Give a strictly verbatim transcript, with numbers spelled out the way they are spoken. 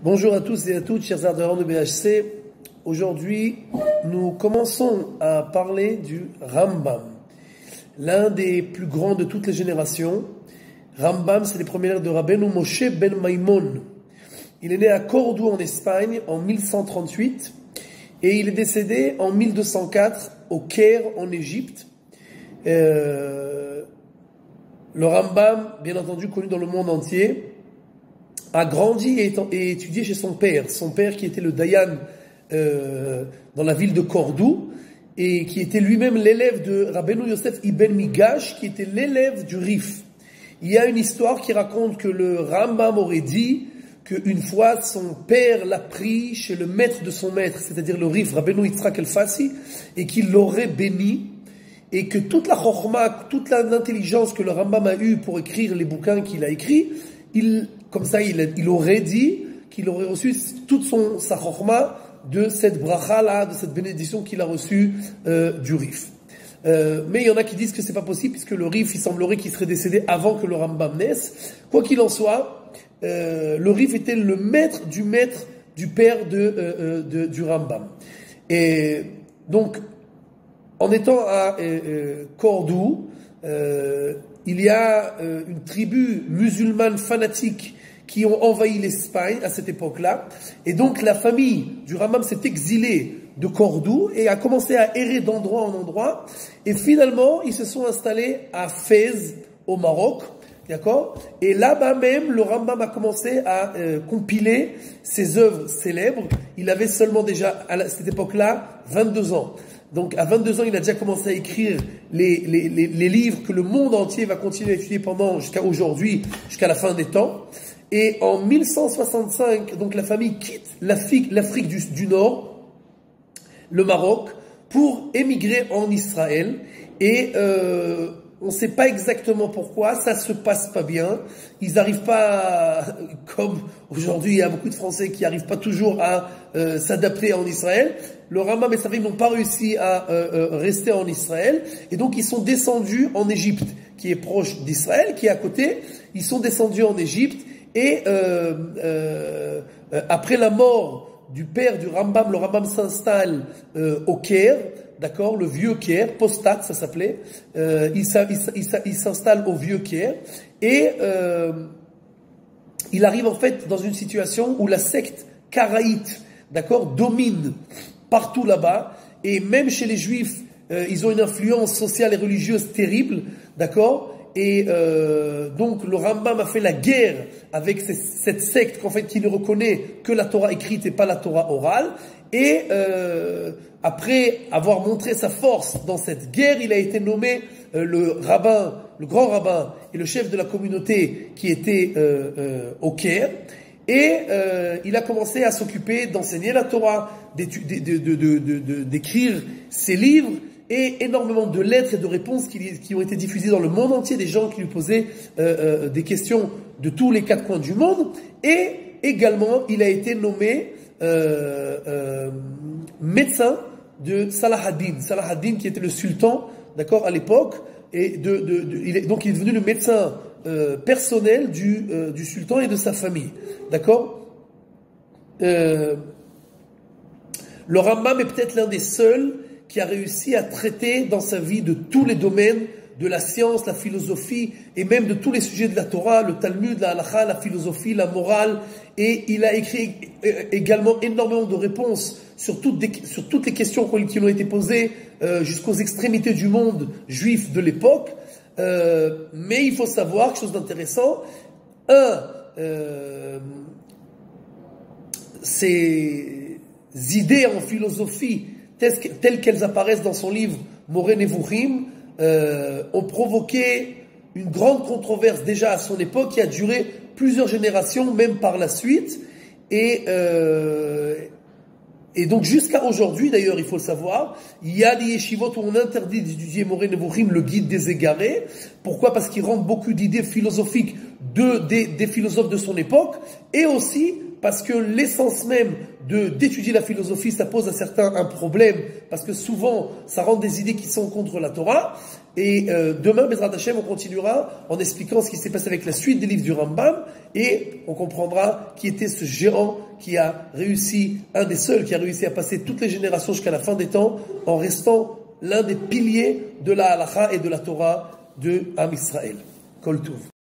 Bonjour à tous et à toutes, chers adhérents de B H C. Aujourd'hui, nous commençons à parler du Rambam, l'un des plus grands de toutes les générations. Rambam, c'est les premières de Rabbeinu Moshe ben Maimon. Il est né à Cordoue en Espagne en mille cent trente-huit et il est décédé en mille deux cent quatre au Caire en Égypte. Euh, le Rambam, bien entendu connu dans le monde entier, a grandi et, et étudié chez son père. Son père qui était le Dayan euh, dans la ville de Cordoue et qui était lui-même l'élève de Rabbeinu Yosef Ibn Migash, qui était l'élève du Rif. Il y a une histoire qui raconte que le Rambam aurait dit qu'une fois son père l'a pris chez le maître de son maître, c'est-à-dire le Rif, Rabbeinu Yitzhak El-Fassi, et qu'il l'aurait béni, et que toute la chokhma, toute l'intelligence que le Rambam a eue pour écrire les bouquins qu'il a écrits, il, comme ça, il, il aurait dit qu'il aurait reçu toute son, sa chokhma de cette bracha-là, de cette bénédiction qu'il a reçue euh, du Rif. Euh, mais il y en a qui disent que c'est pas possible, puisque le Rif, il semblerait qu'il serait décédé avant que le Rambam naisse. Quoi qu'il en soit, euh, le Rif était le maître du maître du père de, euh, de, du Rambam. Et donc, en étant à euh, euh, Cordoue, euh, il y a euh, une tribu musulmane fanatique qui ont envahi l'Espagne à cette époque-là. Et donc la famille du Rambam s'est exilée de Cordoue et a commencé à errer d'endroit en endroit. Et finalement, ils se sont installés à Fès, au Maroc. D'accord? Et là-bas même, le Rambam a commencé à euh, compiler ses œuvres célèbres. Il avait seulement déjà, à cette époque-là, vingt-deux ans. Donc, à vingt-deux ans, il a déjà commencé à écrire les, les, les, les livres que le monde entier va continuer à étudier pendant, jusqu'à aujourd'hui, jusqu'à la fin des temps. Et en mille cent soixante-cinq, donc la famille quitte l'Afrique, l'Afrique du, du Nord, le Maroc, pour émigrer en Israël. Et euh, on ne sait pas exactement pourquoi, ça se passe pas bien. Ils n'arrivent pas, à, comme aujourd'hui, il y a beaucoup de Français qui n'arrivent pas toujours à euh, s'adapter en Israël. Le Rambam et sa famille n'ont pas réussi à euh, euh, rester en Israël. Et donc, ils sont descendus en Égypte, qui est proche d'Israël, qui est à côté. Ils sont descendus en Égypte. Et euh, euh, après la mort du père du Rambam, le Rambam s'installe euh, au Caire, d'accord, le vieux Caire, Postat ça s'appelait, euh, il, il, il s'installe au vieux Caire, et euh, il arrive en fait dans une situation où la secte karaïte, d'accord, domine partout là-bas, et même chez les Juifs, euh, ils ont une influence sociale et religieuse terrible, d'accord. Et euh, donc le Rambam a fait la guerre avec ces, cette secte qu'en fait qui ne reconnaît que la Torah écrite et pas la Torah orale. Et euh, après avoir montré sa force dans cette guerre, il a été nommé euh, le rabbin, le grand rabbin et le chef de la communauté qui était euh, euh, au Caire. Et euh, il a commencé à s'occuper d'enseigner la Torah, d'écrire de, de, de, de, de, ses livres. Et énormément de lettres et de réponses qui, qui ont été diffusées dans le monde entier, des gens qui lui posaient euh, euh, des questions de tous les quatre coins du monde. Et également, il a été nommé euh, euh, médecin de Salah ad-Din. Salah ad-Din qui était le sultan, d'accord, à l'époque. Et de, de, de, il est, donc il est devenu le médecin euh, personnel du, euh, du sultan et de sa famille, d'accord. Euh, le Rambam est peut-être l'un des seuls qui a réussi à traiter dans sa vie de tous les domaines, de la science, la philosophie, et même de tous les sujets de la Torah, le Talmud, la halakha, la philosophie, la morale, et il a écrit également énormément de réponses sur toutes, des, sur toutes les questions qui lui ont été posées euh, jusqu'aux extrémités du monde juif de l'époque. Euh, mais il faut savoir quelque chose d'intéressant. Un, euh, ces idées en philosophie telles qu'elles apparaissent dans son livre Moreh Nevuchim, euh, ont provoqué une grande controverse déjà à son époque qui a duré plusieurs générations, même par la suite. Et, euh, et donc jusqu'à aujourd'hui, d'ailleurs, il faut le savoir, il y a des yeshivot où on interdit d'étudier Moreh Nevuchim, le guide des égarés. Pourquoi? Parce qu'il rentre beaucoup d'idées philosophiques de, des, des philosophes de son époque, et aussi parce que l'essence même de d'étudier la philosophie, ça pose à certains un problème, parce que souvent, ça rend des idées qui sont contre la Torah. Et euh, demain, Bezrat Hashem, on continuera en expliquant ce qui s'est passé avec la suite des livres du Rambam, et on comprendra qui était ce géant qui a réussi, un des seuls qui a réussi à passer toutes les générations jusqu'à la fin des temps, en restant l'un des piliers de la halakha et de la Torah de Am Israël. Kol Tov.